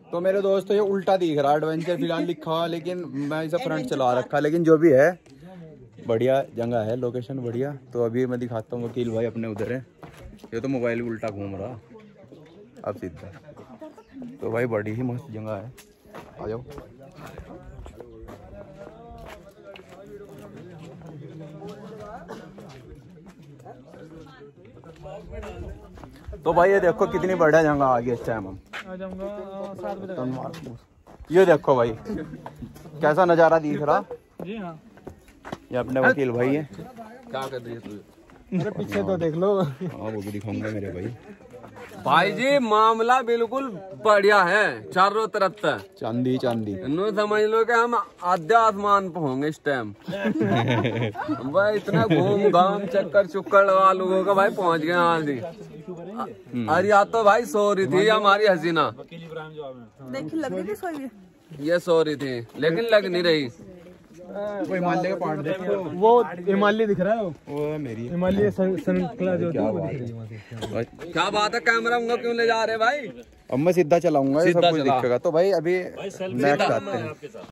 तो मेरे दोस्तों ये उल्टा दिख रहा है एडवेंचर फिलहाल लिखा, लेकिन मैं इसे फ्रंट चला रखा, लेकिन जो भी है बढ़िया जगह है, लोकेशन बढ़िया। तो अभी मैं दिखाता हूँ, वकील भाई अपने उधर है, ये तो मोबाइल भी उल्टा घूम रहा अब सीधा। तो भाई बड़ी ही मस्त जगह है, आ जाओ। तो भाई ये देखो कितनी बढ़िया जगह आ गई इस टाइम हम आ जाऊंगा। ये देखो भाई कैसा नज़ारा दिख रहा जी। हाँ ये अपने वकील भाई है। क्या कर रही है तू? अरे पीछे तो देख लो। हाँ वो भी दिखाऊंगा मेरे भाई। भाई जी मामला बिल्कुल बढ़िया है, चारों तरफ से चांदी चांदी। नो समझ लो कि हम आधे आसमान पे होंगे इस टाइम। भाई इतना घूम घाम चक्कर चुक्कर लगा लोगों का भाई पहुंच गए यहाँ से। अरे या तो भाई सो रही थी हमारी हसीना, देखिए लग रही थी ये सो रही थी लेकिन लग नहीं रही। वो हिमालय का पहाड़ देखो, वो हिमालय दिख रहा है, वो मेरी हिमालय संकला जो दिख रही है। क्या बात है, कैमरा क्यों ले जा रहे भाई? अब मैं सीधा चलाऊंगा, सब कुछ दिखेगा। तो भाई अभी नेक्स्ट आते हैं।